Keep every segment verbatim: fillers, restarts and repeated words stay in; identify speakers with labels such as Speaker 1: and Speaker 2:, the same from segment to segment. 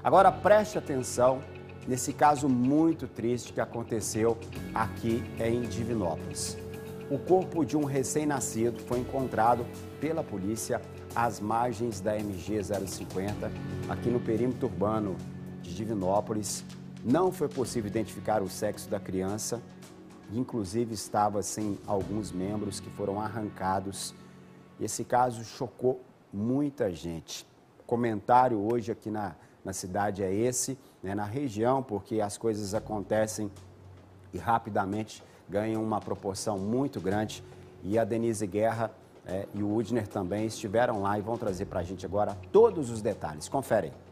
Speaker 1: Agora preste atenção nesse caso muito triste que aconteceu aqui em Divinópolis. O corpo de um recém-nascido foi encontrado pela polícia às margens da M G zero cinquenta, aqui no perímetro urbano de Divinópolis. Não foi possível identificar o sexo da criança, inclusive estava sem alguns membros que foram arrancados. Esse caso chocou muita gente. O comentário hoje aqui na, na cidade é esse, né, na região, porque as coisas acontecem e rapidamente ganham uma proporção muito grande. E a Denise Guerra é, e o Udner também estiveram lá e vão trazer para a gente agora todos os detalhes. Confere aí.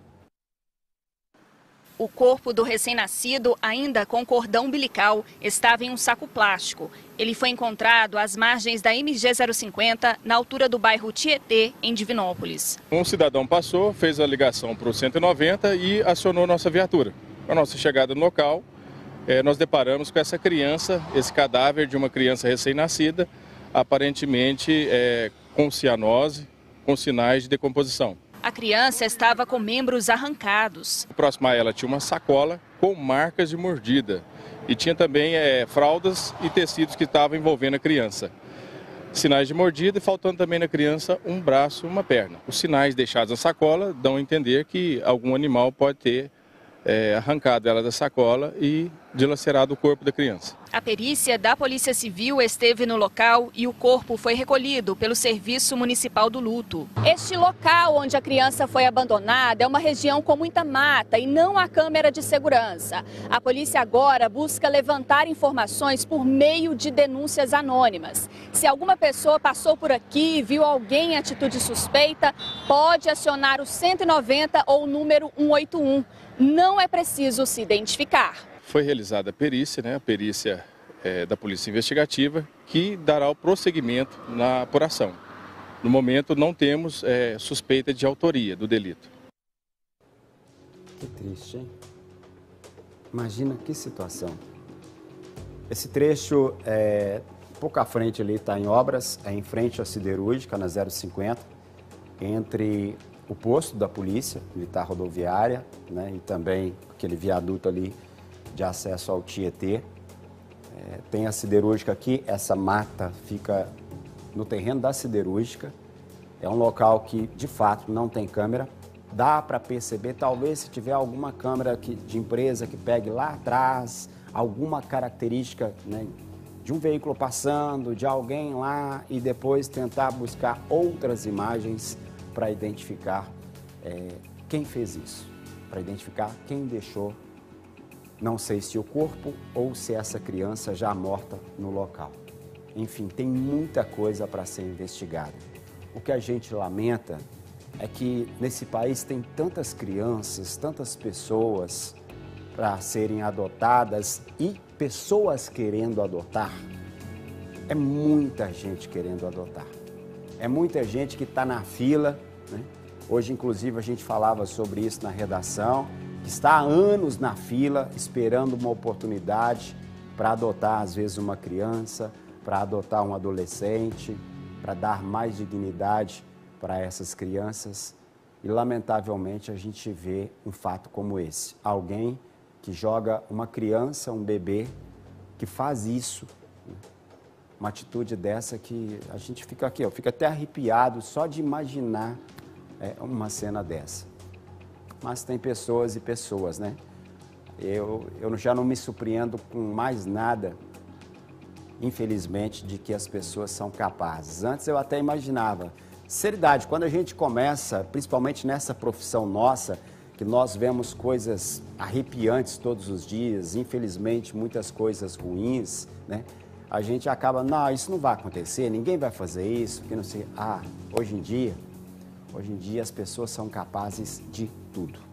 Speaker 2: O corpo do recém-nascido, ainda com cordão umbilical, estava em um saco plástico. Ele foi encontrado às margens da M G zero cinquenta, na altura do bairro Tietê, em Divinópolis.
Speaker 3: Um cidadão passou, fez a ligação para o cento e noventa e acionou nossa viatura. Com a nossa chegada no local, eh, nós deparamos com essa criança, esse cadáver de uma criança recém-nascida, aparentemente eh, com cianose, com sinais de decomposição.
Speaker 2: A criança estava com membros arrancados.
Speaker 3: Próximo a ela tinha uma sacola com marcas de mordida e tinha também é, fraldas e tecidos que estavam envolvendo a criança. Sinais de mordida e faltando também na criança um braço e uma perna. Os sinais deixados na sacola dão a entender que algum animal pode ter é, arrancado ela da sacola e dilacerado o corpo da criança.
Speaker 2: A perícia da Polícia Civil esteve no local e o corpo foi recolhido pelo Serviço Municipal do Luto. Este local onde a criança foi abandonada é uma região com muita mata e não há câmera de segurança. A polícia agora busca levantar informações por meio de denúncias anônimas. Se alguma pessoa passou por aqui e viu alguém em atitude suspeita, pode acionar o cento e noventa ou o número cento e oitenta e um. Não é preciso se identificar.
Speaker 3: Foi realizada a perícia, né, a perícia é, da Polícia Investigativa, que dará o prosseguimento na apuração. No momento, não temos é, suspeita de autoria do delito.
Speaker 1: Que triste, hein? Imagina que situação. Esse trecho, é, pouco à frente ali, está em obras, é em frente à siderúrgica, na zero cinquenta, entre o posto da Polícia Militar Rodoviária, né, e também aquele viaduto ali de acesso ao Tietê. É, tem a siderúrgica aqui, essa mata fica no terreno da siderúrgica. É um local que, de fato, não tem câmera. Dá para perceber, talvez, se tiver alguma câmera que, de empresa que pegue lá atrás, alguma característica, né, de um veículo passando, de alguém lá, e depois tentar buscar outras imagens para identificar é, quem fez isso, para identificar quem deixou. Não sei se o corpo ou se essa criança já morta no local. Enfim, tem muita coisa para ser investigada. O que a gente lamenta é que nesse país tem tantas crianças, tantas pessoas para serem adotadas e pessoas querendo adotar. É muita gente querendo adotar. É muita gente que está na fila, né? Hoje, inclusive, a gente falava sobre isso na redação. Está há anos na fila, esperando uma oportunidade para adotar, às vezes, uma criança, para adotar um adolescente, para dar mais dignidade para essas crianças. E, lamentavelmente, a gente vê um fato como esse. Alguém que joga uma criança, um bebê, que faz isso. Uma atitude dessa que a gente fica aqui, ó, fica até arrepiado só de imaginar é, uma cena dessa. Mas tem pessoas e pessoas, né? Eu, eu já não me surpreendo com mais nada, infelizmente, de que as pessoas são capazes. Antes eu até imaginava. Seriedade, quando a gente começa, principalmente nessa profissão nossa, que nós vemos coisas arrepiantes todos os dias, infelizmente muitas coisas ruins, né? A gente acaba, não, isso não vai acontecer, ninguém vai fazer isso, que não sei. Ah, hoje em dia, hoje em dia as pessoas são capazes de tudo.